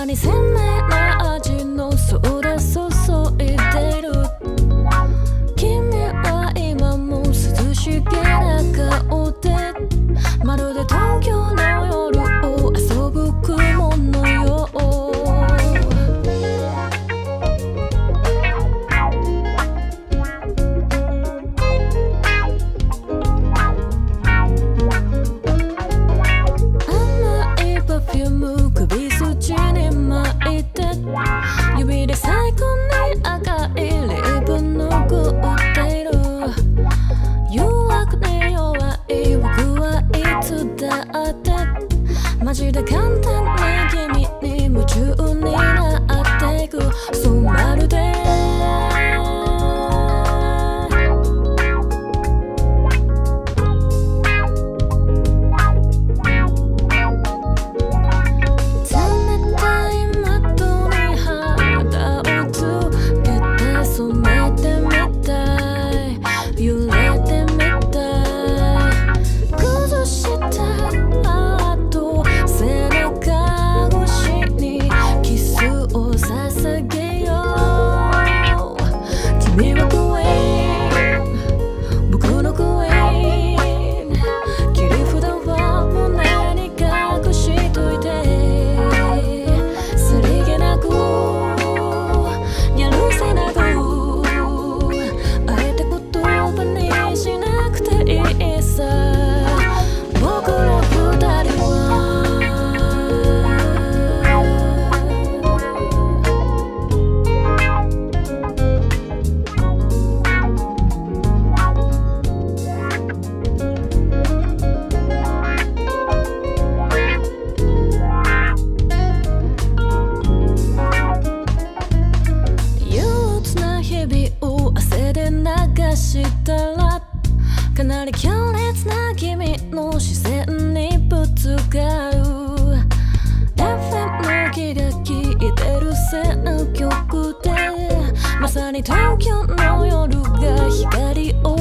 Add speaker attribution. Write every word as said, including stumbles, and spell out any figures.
Speaker 1: に鮮明な味のソーダ注いでる。君は今も涼しげな顔で、まるでTOKYOの夜を遊ぶ雲のよう。甘いPerfume首筋に巻いて、指で最高に赤いリップ拭ってる。誘惑に弱い僕はいつだって、マジで簡単に君に夢中になっていく。そうまるでしたら、かなり強烈な君の視線にぶつかる。 エフエム の気が利いてる選曲で、まさにTOKYOの夜が光を